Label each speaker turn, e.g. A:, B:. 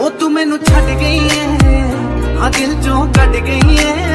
A: ओ तू मैनू छड्ड गई है, हाँ दिल चों कट गई है।